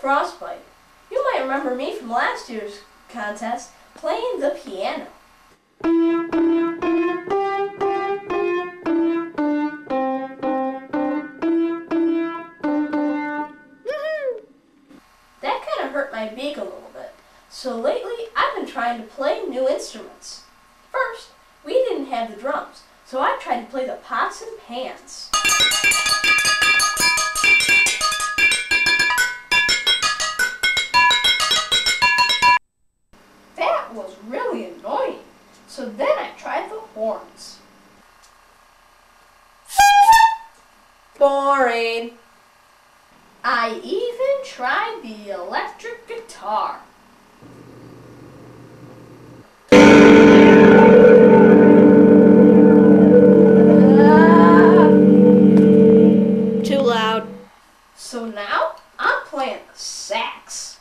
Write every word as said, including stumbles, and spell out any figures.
Frostbite. You might remember me from last year's contest playing the piano. That kind of hurt my beak a little bit, so lately I've been trying to play new instruments. First, we didn't have the drums, so I tried to play the pots and pans. That was really annoying, so then I tried the horns. Boring. I even tried the electric guitar. Ah. Too loud. So now I'm playing the sax.